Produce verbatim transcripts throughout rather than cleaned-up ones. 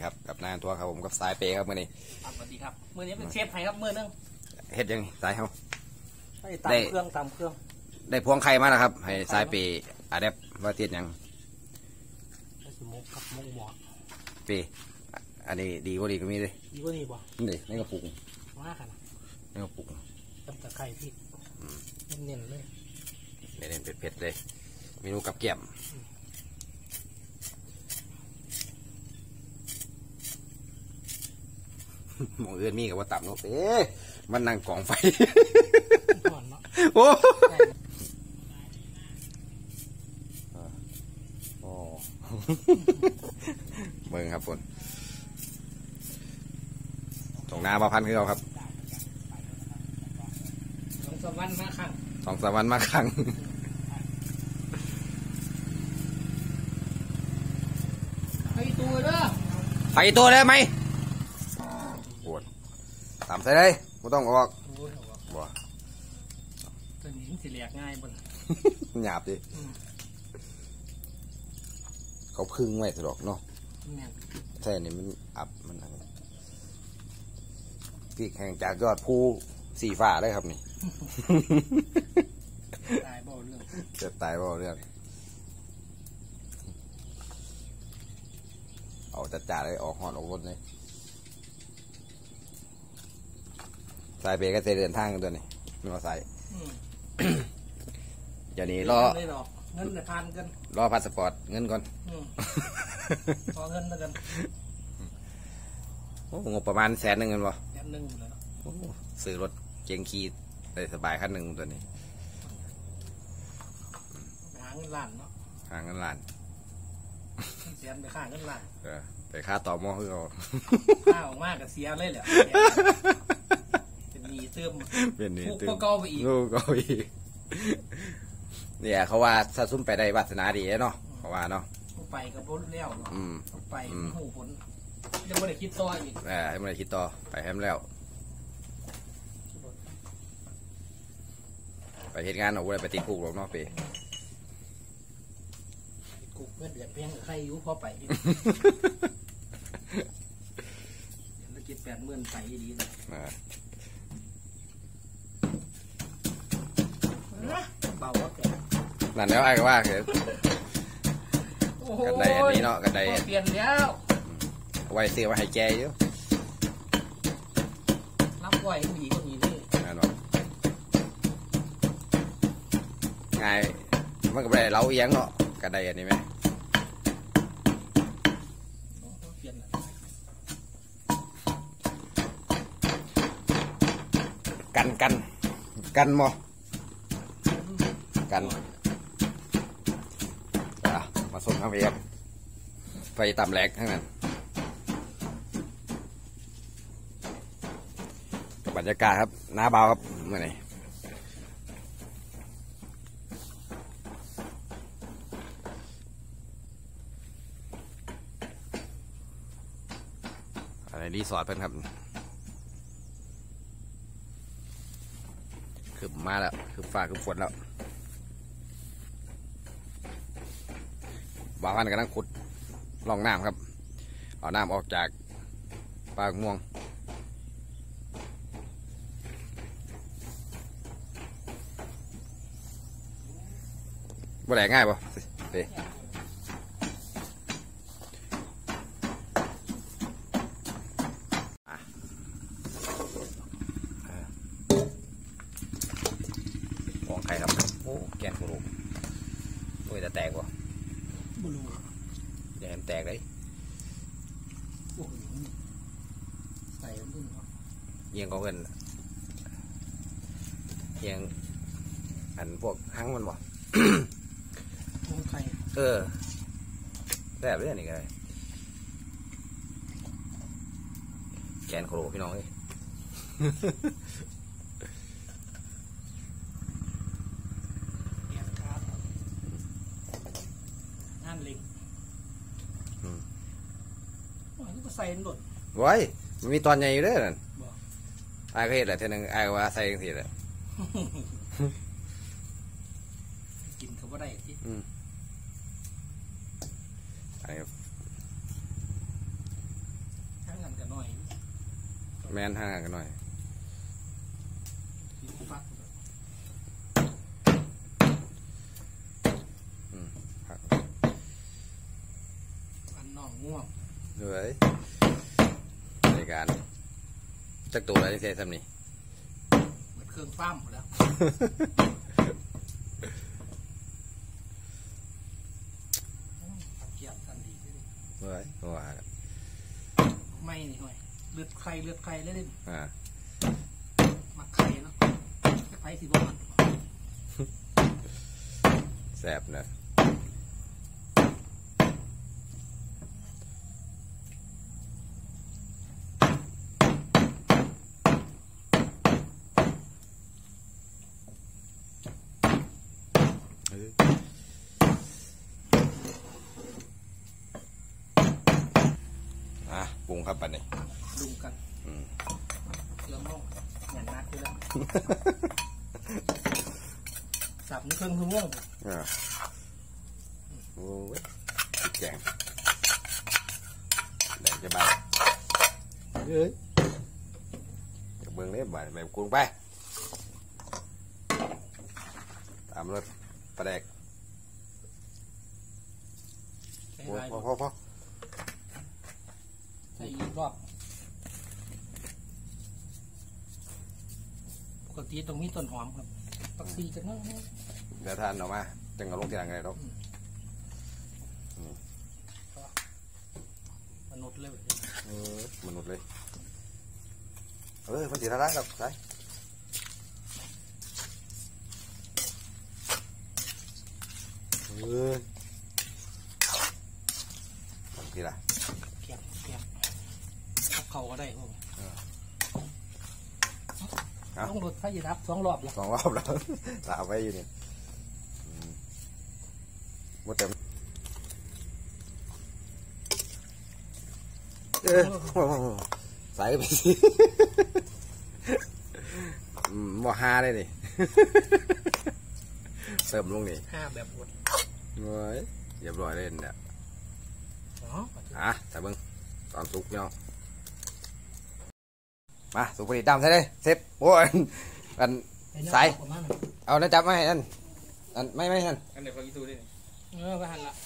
ครับกับนายทัวร์ครับผมกับสายเปย์ครับมื่อนี้สวัสดีครับมื่อนี้เป็นเชฟไทยครับมื่อนึงเฮ็ดยังสายเขาได้ตามเครื่องตามเครื่องได้พวงไข่มาแล้วครับให้สายเปย์อาเดบว่าเทียดยังสมุกกับมุกหมอเปย์อันนี้ดีกว่าดีก็มีเลยดีกว่าดีบ่นี่ในกระปุกมากขนาดในกระปุกตำตะไคร้พี่เน้นเลยเน้นเผ็ดๆเลยเมนูกับแกล้มมองเอื้อนมีกับว่าต่ำเนาะเอ๊ะมันนั่งกองไฟโอ้โอ้เบิ่งครับคนตรงหน้าบ่พันคือเราครับสองสามวันมาครั้งสองสามวันมาครั้งไปตัวเด้อไปตัวได้ไหมปวดตามใส่เลยไม่ต้องออกบัวตัวนี้มันสิแหลกง่ายบนหยาบดิเขาพึ่งไว้สะดอกเนาะใช่นี่มันอับมันพี่แข่งจากยอดภูสีฟ้าเลยครับนี่ตายบ่เรื่องจะตายบ่เรื่องเอาจัดจ่าเลยออกหอนออกรถเลยสายเบรกก็จะเดินทางกันตัวนี้ไม่ว่าสายอย่างนี้รอเงินทานกันรอพาสปอร์ตเงินก่อนขอเงินกันโอ้งบประมาณแสนหนึ่งเงินบ่แสนหนึ่งเลยซื้อรถเก๋งขี่ได้สบายคันหนึ่งตัวนี้หาเงินล้านเนาะหาเงินล้านเสียไปค่าเงินล้านเออไปค่าต่อมอคือเอาค่าออกมากกับเสียเลยแหละเป็นหนี้เติมเป็นหนี้เติมก็เก่าไปอีกก็อีกเนี่ยเขาว่าถ้าซุ่มไปได้วาสนาดีเนาะเขาว่าเนาะไปกับพ้นแล้วอืมไปหูผลยังไม่ได้คิดต่ออีกเออยังไม่ได้คิดต่อไปแฮมแล้วไปเหตุงานเอาไว้ไปติดคุกหรอกเนาะปีคุกเพื่อนเดือดเพียงใครอยู่พอไปเดี๋ยวเราเก็บแปดหมื่นไปดีนะเบาว่าแกนั่นแล้วไอ้ก็ว่าคือกันไดอันนี้เนาะกันไดเปลี่ยนแล้วไว้เสียไว้ให้แกอยู่รับไว้ดีกว่านี้นี่นั่นวะไงมันก็ไม่ได้เล้าเอียงเนาะกันไดอันนี้ไหมกันกันกันมอกันมาส่งข้าวเอียมไฟต่ำแหลกทั้งนั้นบรรยากาศครับหน้าเบาครับเมื่อไหร่อะไรรีสอร์ทเพิ่นครับคือมาแล้วคือฟ้าคือฝนแล้วบ่าวพันกำลังขุดล่องน้ำครับเอาน้ำออกจากปากม่วงบ่ได้ง่ายป่ะเด้มองใครครับโอ้แกนกูรู้โอ้ยจะแตกวะบลูอย่าให้มันแตกเลยใส่มึงเอียงก็เงินเอียงอันพวกหั่งมันบ่เออแซ่บเลยนี่ไงแกนโครพี่น้องเอ้ยงานเล็กก็ใส่หนดไว้มันมีตอนใหญ่อยู่ด้วยนั่นไอ้ก็เห็นแหละเท่านึงไอ้ก็ว่าใส่ยังสิแหละกินเขาบ่ได้ที่อืมไอ้แมนห่างกันหน่อยอันน้องง่วงเลยในการจักตัวอะไรเสียทำนี่เหมือนเครื่องปั้มหมดแล้วเกี่ยวกันดีเลยเฮ้ยว่าไม่นี่หน่อยเลือดไข่เลือดไข่เลยดิอ่ามักไข่เนาะจะไปสิบ่มันแสบเนอะอ่ะปรุงครับปันนี้ดุมกันเครื่องห้องเหมือนนัดอยู่แล้วสับนี่เครื่องทุ่งงอ่าโอ้ยติดแกงแดงจะใบเฮ้ยเบื้องนี้ใบแบบกุ้งไปตามรถปลาแดกใช้พอได้พอพอพอใช้อีกรอบปกติตรงนี้ต้นหอมครับตักซีจะนั่งเดี๋ยวทานออกมาจังเอาลงที่หลังไงเนาะมนุษย์เลยเออมนุษย์เลยเออมันสีทาระกับใช่เออทำทีละเก็บเก็บเขาก็ได้พวกต้องรถไฟรับสองรอบแล้วสองรอบแล้วลาไว้อยู่นี่หมดเต็มเออใส่ไปสิบ่ฮาเลยนี่เติมลงนี่ห้าแบบหมดเฮ้ยเรียบร้อยเลยเนี่ยอ๋ออ่ะแต่เบิ้งตอนสุกเนาะมาสุกพอดีดำใส่เลยเซฟโอ้ยอันใส่เอาแล้วจับมาให้อันอันไม่ไม่อันอันเดี๋ยวพอกินตูได้เออไปหันละ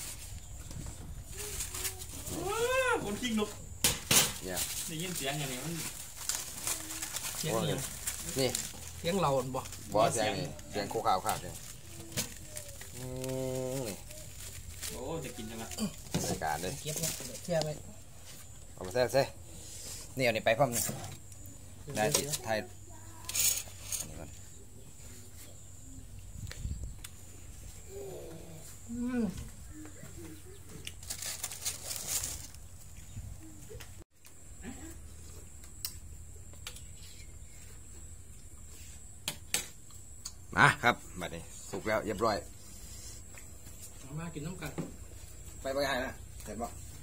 คนขี้นกเนี่ยได้ยินเสียงอย่างนี้มันเสียงโอ้ยยังนี่เสียงเราบ่บอสเสียงนี่เสียงโคขาวขาวเนี่ยอืมนี่โอ้จะกินจังละรายการเลยเก็บเนี่ยเทียบไปเอามาใส่ใส่นี่เอานี่ไปพร้อมนี่ได้ที่ไทยอันนี้ก่อนมาครับบัดนี้สุกแล้วเรียบร้อยมากินน้ำกันไปไปไงนะเห็นบ่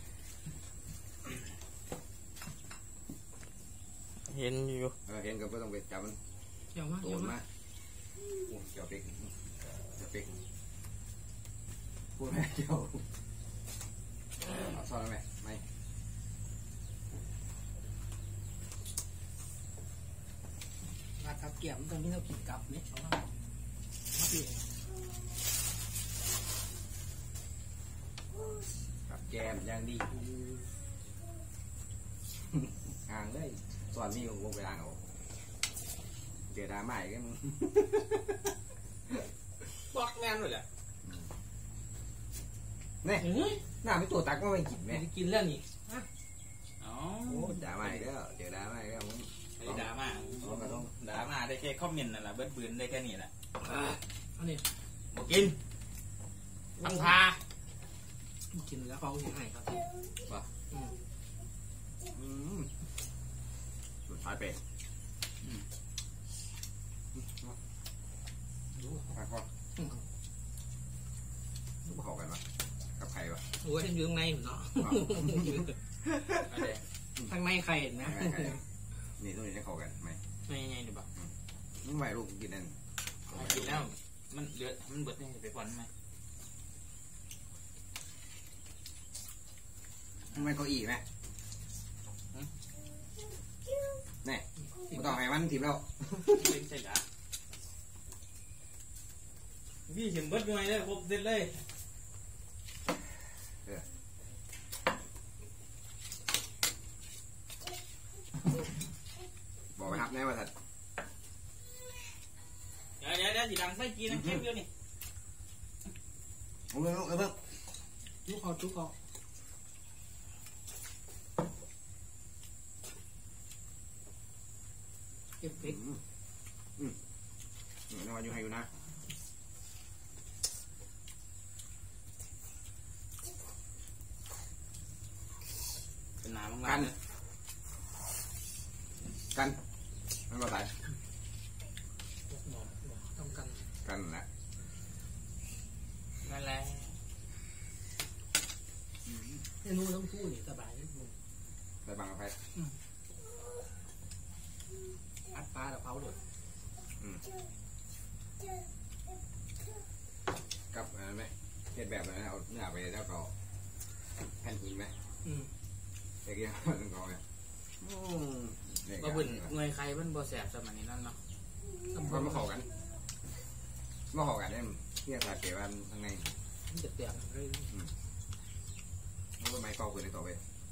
เห็นอยู่เออเห็นก็ไม่ต้องไปจับมันเกี่ยวมากโดเกี่ยวน มามาก โอ้เกี่ยวปิ๊กเกี่ยวปิ๊กพูดไหมเกี่ยวเอาซ่อนไหมไม่มากับเกี่ยวตรงนี้เรากินกับเนี่ยเอามามาปีกับแกมย่างดีอ่างเลยสอนมีของวงไปอ่างเอาเจอดราม่าอีกแล้วมึงบอกแม่นเลยแหละนี่เฮ้ยหน้าไม่ตัวตักก็ไม่กินแม่จะกินแล้วนี่อ๋อโอ้ดราม่าอีกแล้วเจอดราม่าอีกแล้วมึงไอ้ดราม่าดราม่าได้แค่คอมเมนต์นั่นแหละเบิดบืนได้แค่นี้แหละอันนี้มากินทำพากินแล้วเขาจะให้ครับอืมสุดท้ายเป็ดไปพ่อลูกเขากันปะกับใครปะโอ้ยอยู่ข้างในเนาะอะไรข้างในใครเห็นนะนี่ตัวนี้จะเข้ากันไหมไม่ไงเดี๋ยวบอกมึงไม่ลูกกินนั่นกินแล้วมันเหลือมันเบิดได้ไปก่อนไหมมึงไม่เก้าอี้ไหมนี่ต้องให้มันถิ่มแล้วเป็นใช่จ้ะพี่เห็นเบิดหน่วยเลยครบเสร็จเลยบอกไปครับแน่ว่าถัดเดี๋ยวเดี๋ยวเดี๋ยวสีดังไส้กีน้ำเค็มเยอะนี่เอาเรื่องเอาเรื่องจุกเอาจุกเอาเก็บเก็บอืมอืมนอนอยู่ให้อยู่นะเป็นน้ำมังกันกันมันก็ตายหมอหมอต้องกันกันนะนั่นแหละเมนูต้องพูดนี่สบายนิดนึงได้บางกระไพอัดปลาแล้วเผาเลยกับอะไรไหมเทียบแบบอะไรนะเอาเนื้อไปแล้วก็แผ่นหินไหมอืมเด็กยังมันก็ไงบ่บุญหน่วยใครมันบ่แสบสมัยนี้นั่นเนาะมันมาขอกันมาขอกันได้เนี่ยขาดเกวันข้างในมันจะเตียงเลยมันก็ไม้กอปืนในต่อไป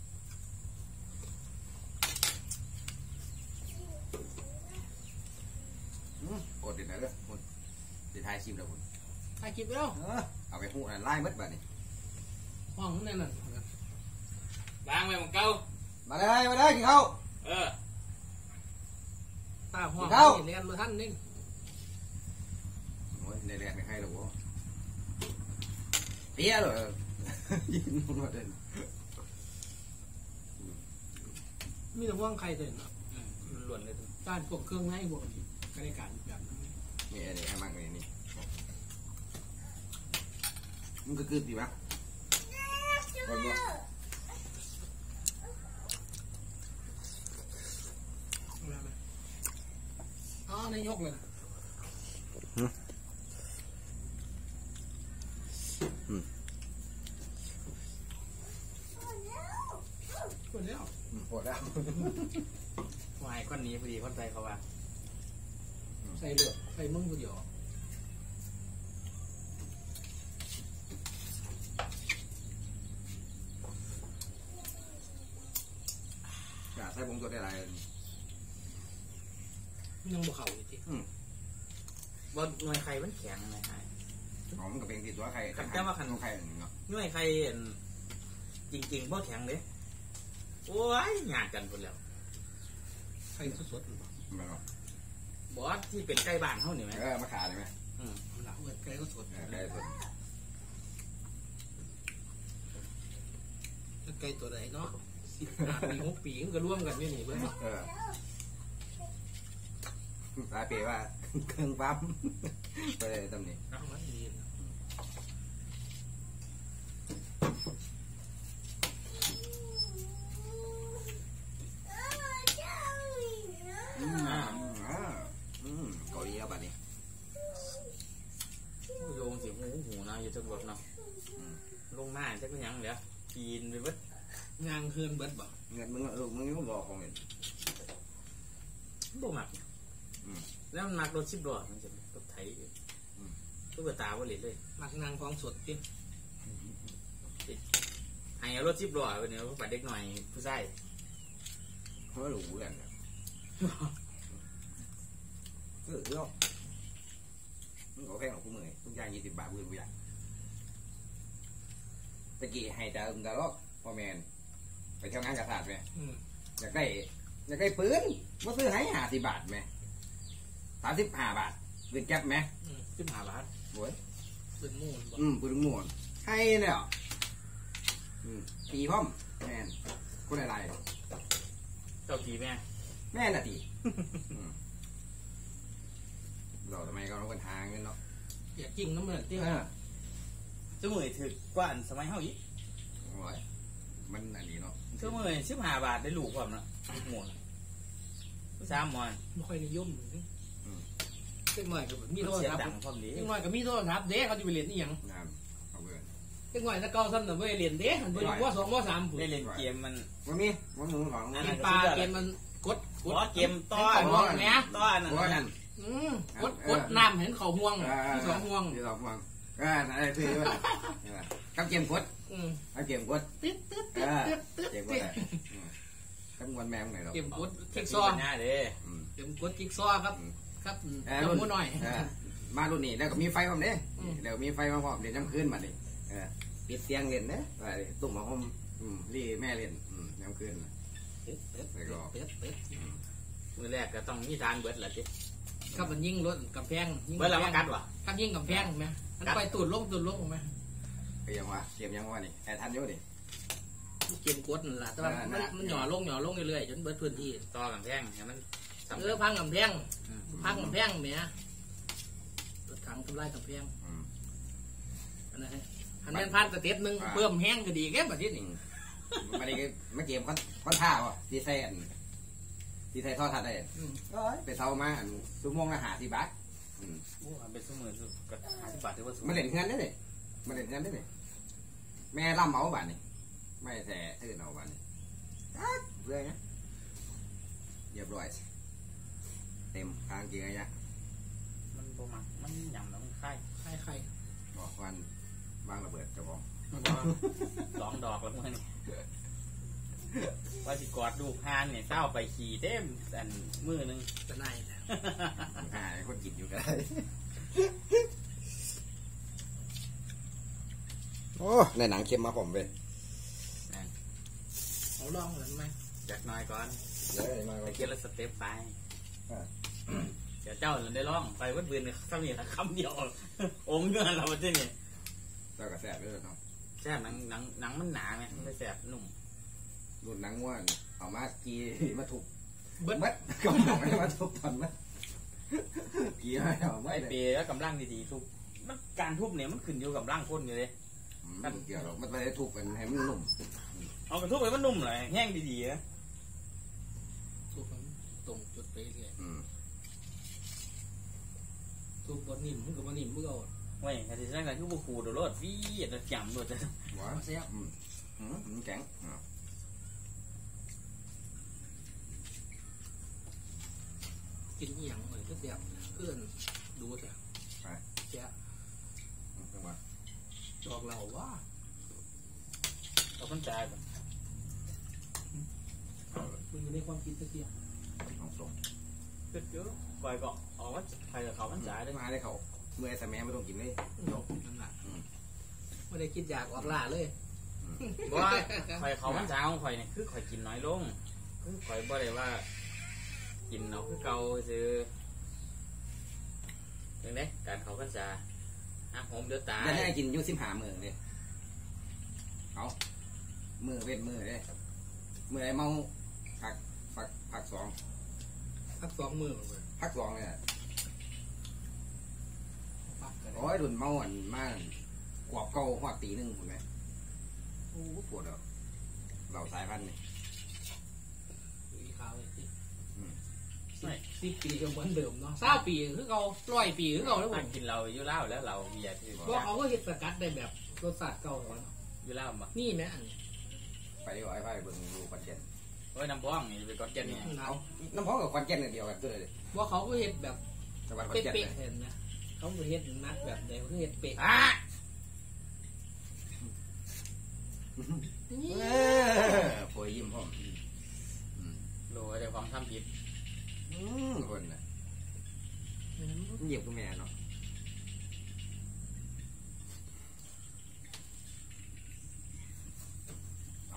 กดติดไหนเลยคุณติดท้ายชิมแล้วคุณถ่ายคลิปแล้วเอาไปหูไล่มัดแบบนี้ห้องนั่นน่ะล้างไว้ของเก่ามาเลยมาเลยกินข้าวเออตาห้องนี่เรียนมาท่านนี่โอ้ยในแรกในใครหรอวะเตี้ยเลยยินมาเด่นมีแต่ห่วงใครเด่นเนาะล้วนเลยด้านพวกเครื่องไม้พวกบริการแบบนั้นนี่อันนี้ให้มากเลยนี่มันก็คือดีมั้ยบอลบอลอ๋อนายกเลยหมดแล้วปวดแล้ววายก้อนนี้พอดีคนใจเขาว่าใส่เลือดใส่มึงคนเดียวอยากใส่ผงตัวได้ไรยังบ่เข่าเลยทีบ่หน่วยใครมันแข็งไงไอ้หอมกับเพลงติดตัวใครใครเนาะหน่วยใครจริงๆบ่แข็งเลยโอ้ยหยาดกันหมดแล้วใส่สดๆมันก็บอสที่เป็นใกล้บ้านเขาเนี่ยไหมเออมาขาดเลยไหมอืมหลังเปิดไก่ก็สดเออได้สุดไก่ตัวไหนเนาะสิบห้าปีหกปีมันก็ร่วมกันไม่หนีเบิ้ลเออตาเป๋ว่าเครื่องปั๊มไปเลยตำหนิเอาไว้ดีนะอืมอ่าอืมเกาหลีเอาบัดนี้โยงสิหูหูนะอยู่จังหวัดเนาะลงหน้าจักยังเดี๋ยวกินไปเบิดงางเฮือนเบิ้ลบ่เงินมึงเออมึงก็บอกของเงินบ่มักแล้วมันมักรถสิบล้อมันจะรถไถตุ๊กตาบ่เล่นเลยมักนางของสดติให้รถสิบล้อไปเนี่ยเขาปัดเด็กหน่อยผู้ชายเขาหลูกันเออเนาะมึงขอแพงของกูเมื่อยทุกอย่างยี่สิบบาทกูยังไม่อยากตะกี้ให้แต่อึมแต่ลอกพ่อแมนไปเที่ยวงานกระสาดไหมอยากได้อยากได้ปืนมาซื้อให้ห้าสิบบาทไหมสามสิบห้าบาทปืนแก๊ปไหมสิบห้าบาทโว้ยปืนมูนบ่อืมปืนม่วนให้เนี่ยอืมตีพร้อมแมนคนอะไรเจ้าตีแม่แม่น่ะตีเราทำไมก็ต้องกันทางเงินเนาะอยากจริงน้ำมันที่เออชั่วโมงถือกว่าอันสมัยเฮาอีกโอ้ยมันอันนี้เนาะชั่วโมงสิบห้าบาทได้ลูกความเนาะหมดสามหมอนไม่ค่อยนิยมเล็กน้อยก็มีโทรเสียงศัพท์ดังความดีเล็กน้อยก็มีโทรศัพท์เด้เขาจะไปเรียนนี่ยังน้ำเอาเงินเล็กน้อยถ้าเก่าซ้ำแต่ไม่เรียนเด้มันเป็นว่าสองว่าสามได้เล่นเกมมันมันมีมันหนูของเกมปลาเกมมันกดกดเกมต้อนห่วงเนี้ยต้อนนั่นอืมกดกดน้ำเห็นเขาห่วงที่สองห่วงที่สองห่วงก็อะไรคือกับเกมกดกับเกมกดตึ๊ดตึ๊ดเอตึ๊ดอตึ๊ดตึ๊ดเกมกดอะไรกับมวนแมวไหนหรอเกมกดจิ๊จิ๊กกซซออว์หน้าเด้เกมกดจิ๊กซอครับครับเออจรุ่นมูหน่อยมารุ่นนี้แล้วก็มีไฟพร้อมเด้แล้วมีไฟมาพร้อมเดี๋ยวน้ำคืนมาดิปิดเสียงเล่นเด้ตุ่มมาห่มรีแม่เล่นน้ำคืนตึ๊ดตึ๊ดตึ๊ดตึ๊ดตึ๊ดมือแรกก็ต้องมีทานเบิดแหละจิครับมันยิงรถกำแพงยิงเบิดแล้วมากัดวะครับยิงกำแพงไหมมันไปตูดลงตูดลงไหมก็ยังว่าเกมยังว่านี่แอร์ทันอยู่ดิเกมกดนั่นแหละแต่ว่ามันมันหย่อลงหย่อลงเรื่อยๆจนเบิดพื้นที่ต่อกับแพงให้มันเออพังกำแพงพังกำแพงเมียรถถังทำลายกำแพงอันนั้นอันนั้นพันสเต็ปหนึ่งเพิ่มแห้งก็ดีแค่แบบนี้นี่มาดิมาเกมค่อนค่อนท่าวะดีไซน์ดีไซน์ทอดทัดได้ไปเซามาชั่วโมงละหาสิบบาทโอ้เป็นสมือกับห้าสิบบาทถือว่าสูงมาเล่นเงินได้เลยมาเล่นเงินได้เลยแม่ล่ำเอาบ้านนี่ไม่แต่อื่นเอาบ้านนี่เรื่อยนะเรียบร้อยเต็มทางจริงไงยะมันโบมักมันหยำแล้วมันคล้ายใครใครบอกวันวางระเบิดจะบอกสองดอกแล้วเมื่อนี่ว่าสิกอดดูพานเนี่ยเศร้าไปขี่เต็มอันมือนึงจะนายหาคนกินอยู่กันโอ้ในหนังเค็มมาผมเว้ยเอาลองเหมือนไหมจากน้อยก่อนเลยมาไปเกี่ยวแล้วสเต็ปไปเดี๋ยวเจ้าได้ร้องไปวัดเบือนเนี่ยคำนี้คำเดียวอมเงินเราไปที่นี่เจ้ากระแสด้วยเนาะแซ่บหนังหนังหนังมันหนาไหมมันไม่แซ่บนุ่มรุ่นหนังว่าเอามากีมาถูกเบิดมัดก็ไม่มาทุบตอนมัดกีให้เอาไม่ไอเลยเปียกำลังดีๆทุบมันการทุบเนี่ยมันขึ้นอยู่กับร่างคนอยู่เลยมันเกี่ยวหรอกมันไม่ได้ทุบกันให้มันนุ่มเอากระทุบไปมันนุ่มเลยแห้งดีๆนะทุบตรงจุดไปเรื่อยอืมทุบบนนิ่มมึงกับบนนิ่มมึงเอาเว้ยแต่ที่นั่นก็คือบุคูโดดรถวิ่งจะจำรถจะว้าเสียอืมอืมแข็งกินอีหยังเลยก็เสียบเพื่อนดูเถอะเสียจังหวะดอกเราว่าเอาคนจ่ายก่อนมันอยู่ในความคิดเสียของส่งขึ้นเยอะก่อยก็ออกว่าใครกับเขามันจ่ายได้มาได้เขาเมื่อไอ้สมัยไม่ต้องกินเลยจบนั่นแหละไม่ได้คิดอยากออกล่าเลยว่าข่อยเขามันจ่ายของข่อยเนี่ยคือข่อยกินน้อยลงคือข่อยบ่ได้ว่า กินเนาะคือเก่าซื้อยังไงการเขากันจ่าฮะผมเดือดตายยังได้กินยุ่สิบห้ามือเลยเอามือเว้นมือเลยมือไอ้เมาผักผักผักสองพักสองมือเลยผักสองเนี่ยพักกันโอ้ยดุนเมาอันมากกวบเก่าหัวตีหนึ่งคุณไหมโอ้ปวดอ่ะเราสายพันธุ์นี่อีขาวเลยสิสิบปีก็เหมือนเดิมเนาะเศร้าปีคือเขาร้อยปีคือเขาแล้วผมาม กินเราอยู่เล่าแล้วเราเบียร์ที่บอกว่าเขาก็เห็ดสกัดได้แบบรสชาติเก่าแล้วอยู่เล่ามานี่แม่อันไปดีกว่าไอ้ไพ่เบิ่งดูคอนเจนโอ้ยน้ำบ้องนี่เป็นก้อนเจนนี่เอาน้ำพองกับคอนเจนเดียวกันตัวเลยว่าเขาก็เห็ดแบบจังหวัดคอนเจนเป๊ะๆเห็นนะเขาก็เห็ดนักแบบเดียวเขาเห็ดเป๊ะอ่ะเออโผล่ยิ้มพ่อมโหลเดี๋ยวความทำผิดอืมคนน่ะเหยียบกับแม่เนาะเอา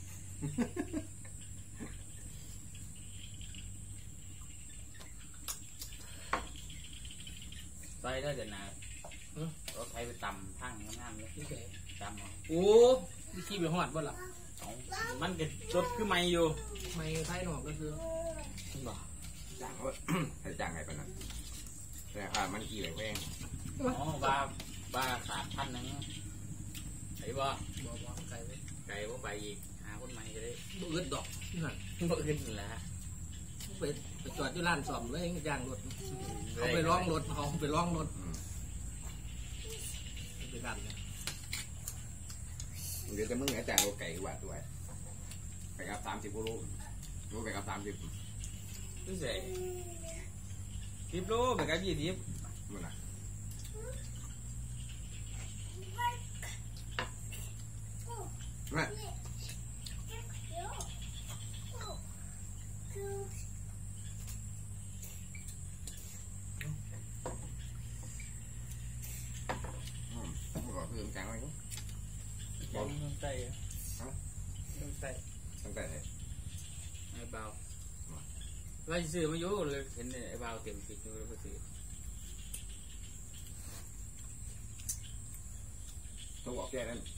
ใส่ได้เดี๋ยวนะรถไทยไปตำทั้งงามเลยนี่แกตำเอาโอ้วิธีไปหอดบ่ล่ะเอามันก็รถคือไม่อยู่ไม่ไทยหนอกก็คือบ่จ้างเขาให้จ้างให้ปะนั้นแต่ค่ามันกี่เลยแพงอ๋อว่าว่าขาดพันหนึ่งไอ้บ่บ่บ่ไกลไปไก่บ่ไปอีกหาคนใหม่จะได้บ่อึดดอกนั่นบ่ขึ้นแล้วไปไปจอดที่ร้านซ่อมเลยย่างรถเขาไปร้องรถเขาไปร้องรถไปดันเลยเดี๋ยวจะมึงไอ้จ้างรถไก่วัดด้วยไปกับสามสิบกิโลรู้ไปกับสามสิบรู้สึกสิบโลไปกับยี่สิบมันอ่ะมาอืมมันก็คือจังไว้ก็ยังต้องใส่ต้องใส่ตั้งแต่ไอ้เบาเราจะซื้อมาอยู่เลยเห็นไอ้เบาเต็มฟิกอยู่แล้วก็ซื้อต้องบอกแกนั่น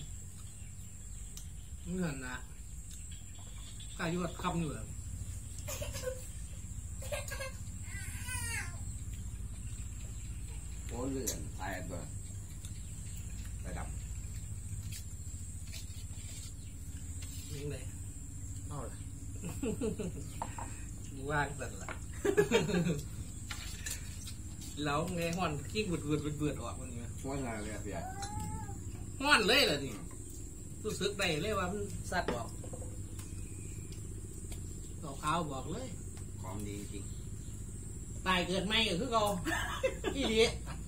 เงื่อนนะกายุดคำอยู่แบบโอ้เลื่อนตายตัวระดับยังไงเอาละว่างสันละแล้วไงห่อนขี้บุดบุดบุดบุดออกมันนี้ว่าไงเนี่ยพี่ใหญ่ห่อนเลยเหรอนี่รู้สึกได้เลยว่ามันสัตว์บอกดอกขาวบอกเลยของดีจริงตายเกิดไม่ก็คือเขาอีดี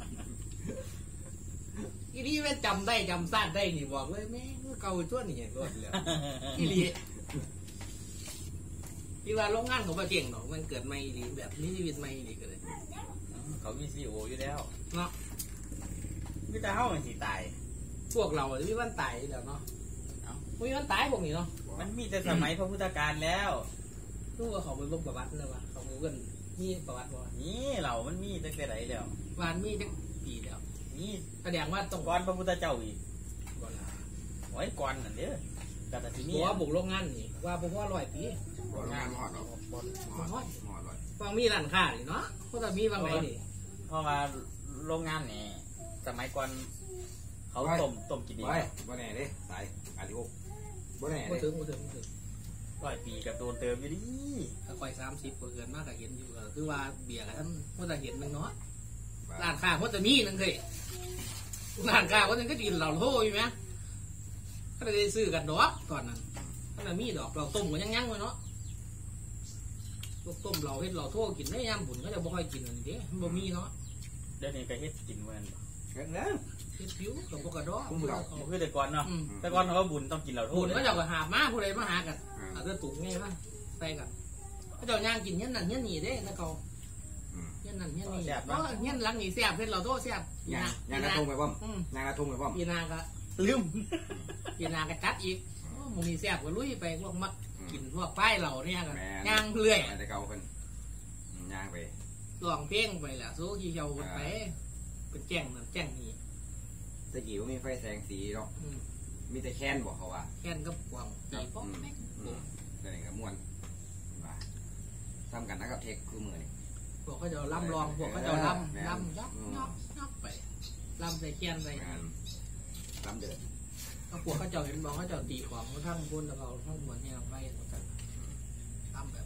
อีดีแม่จำได้จำซาดได้นี่บอกเลยแม่เก่าชั่วนี่รวดเลยอีดีที่ว่าโรงงานของประเจียงหรอกมันเกิดไม่อีดีแบบนี้ชีวิตไม่อีดีก็เลยเขามีซีโออยู่แล้วเนาะมิตรเฮามันสิตายพวกเราจะมีวันตายแล้วเนาะมีวันตายพวกนี้เนาะมันมีแต่สมัยพระพุทธกาลแล้วรู้ว่าเขาไปลบประวัตินะวะเขาเงินมีประวัติว่านี่เรามันมีตั้งแต่ไหนแล้ววานมีจักปีเดียวนี่แสดงว่าต้องก่อนพระพุทธเจ้าอีกก่อนละไว้ก่อนนั่นเด้อแต่แต่ที่เพนี่ราะว่าบุกโรงงานนี่ว่าเพราะว่าร้อยปีบอกงานหอดเนาะหอดหอดหอดเลยฟังมีร้านค้าเลยเนาะเขาจะมีบางไหนนี่เพราะว่าโรงงานนี่สมัยก่อนเขาต้มต้มกินดีไว้บ่แน่เด้ตายอาทิตย์บ่แน่มาเด้ถึงมาถึงมาถึงร้อยปีกับโดนเติมอยู่ดิถ้าคอยสามสิบเกินมากก็เห็นอยู่ก็คือว่าเบียร์กันเขาจะเห็นนึงเนาะร้านค้าเขาจะมีนึงเคยร้านค้าเขาจะก็กินเหล่าโถ่อยู่ไหมก็ได้ซื้อกันดอกตอนนั้นก็จะมีดอกเราต้มกันยังยังเลยเนาะพวกต้มเราเฮ็ดเราโถ่กินได้ยามบุญก็จะบ่ค่อยกินอันนี้เด้บ่มีเนาะเดี๋ยวนี้ก็เฮ็ดกินเหมือนเงี้ยเงี้ยเฮ็ดผิวกับพวกกระดอกคุ้มเรามันคือแต่ก่อนเนาะอืมแต่ก่อนเขาว่าบุญต้องกินเหล้าโทบุษญก็เจ้าก็หามาผู้ใดมาหากันอาจจะตุกไงป่ะไปกันก็เจ้าย่างกินเงี้ยนั่นเงี้ยนี่เด้แล้วเขาเงี้ยนั่นเงี้ยนี่เพราะเงี้ยหลังนี่แซ่บเฮ็ดเราโถ่แซ่บยางยางกระทงไปบ่มอืมยางกระทงไปบ่มปีนาก็ลืมปีนาก็จัดอีกมึงนี่แซ่บก็ลุยไปพวกมักกินพวกป้ายเหล่าเนี่ยกันย่างเรื่อยแต่เก่าเป็นยางไปร้องเพลงไปแหละโซ่ขี้เหี่ยวไปเป็นแจ้งนั่นแจ้งนี่ตะกี้ว่ามีไฟแสงสีเนาะมีแต่แค้นบอกเขาว่าแค่นก็กวางตีป๊อกแม่แต่นี่ก็ม่วนว่าทำกันนะกับเทคคือมือนี่พวกเขาจะล่ำรองพวกเขาจะล่ำล่ำยับยับยับไปล่ำใส่แค้นใส่งานลำเดือดก็พวกเขาจะเห็นบอกเขาจะตีของเขาทั้งบนแล้วเขาทั้งบนเนี่ยไปเหมือนกันล่ำแบบ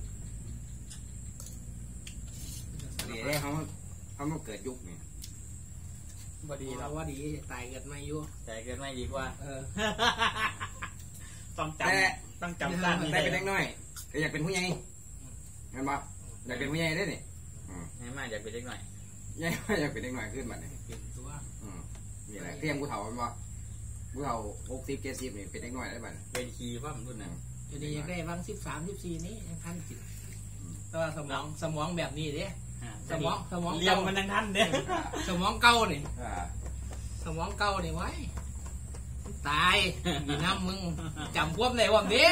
ดีได้เขาเขามาเกิดยุคนี่พอดีดีเราเราว่าดีตายเกิดไม่อยู่ใจเกินไม่ดีกว่าเออต้องจแต่ำต้องจำสั้นแต่เป็นเล็กน้อยก็อยากเป็นผู้ใหญ่เห็นปะอยากเป็นผู้ใหญ่ได้นี่ให้มาอยากเป็นเล็กหน่อยใหญ่อยากเป็นเล็กน้อยขึ้นมาเนี่ยเปลี่ยนตัวมีอะไรเตรียมผู้เฒ่าเป็นปะผู้เฒ่าหกสิบเจ็ดสิบนี่เป็นเล็กน้อยได้บ้างเป็นคีย์ว่ามันรุ่นนั้นจะดีอยากได้บางสิบสามสิบสี่นี้ยังทันจิตแต่ว่าสมองสมองแบบนี้เด้สมองสมองเลี้ยงมันทั้งท่านเด้สมองเก่านี่อ่าสมองเก่านี่ไว้ตายยีน้ำมึงจำพวกไหนวะเด้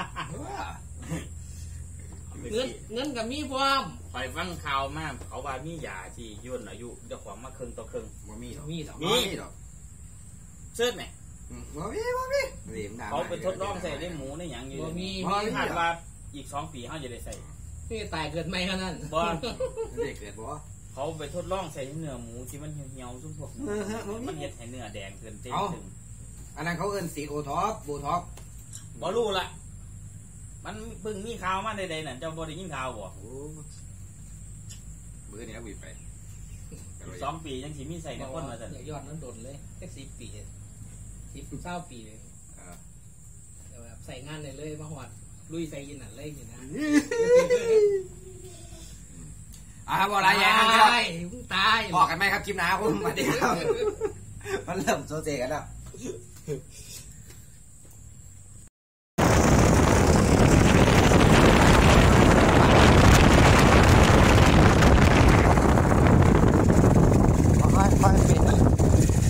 เงินเงินกับมีพร้อมคอยฟังข่าวมากเขาว่ามียาที่ย่นอายุเจ้าของมาครึ่งต่อครึ่งบ่มีหรอกมีหรอบ่มีหรอกเชิดไหมบ่มีบ่มีรีมด่าเขาไปทดลองใส่ได้หมูได้หยังอยู่บ่มีมีคาดว่าอีกสองปีเขาจะได้ใส่นี่ตายเกิดไม่ขนาดนั้นบ่เด็กเกิดบ่เขาไปทดลองใส่เนื้อหมูที่มันเหี่ยวๆซุ่มพวกมันเห็ดให้เนื้อแดงเกินเต็มถึงอันนั้นเขาเอิ้นสีโอท็อปโบท็อปบ่รู้ละมันเพิ่งมีข่าวมาใดๆนั่นเจ้าบ่ได้ยินข่าวบ่โอ้เบื่อนี่แล้ววิ่งไปสองปียังสิมีใส่กับคนมาสั่นเหลือยอดนั้นโดนเลยแค่สิบปีสิบเก้าปีเลยแต่แบบใส่งานเลยเลยมาหอดลุยใส่ยินอ่ะเลยอยู่นะอ่าบอกอะไรอย่างนั้นครับตายมึงตายบอกกันไหมครับคลิปหน้าผมมาดีครับมันเริ่มโซเซกันแล้วค่อยๆปิด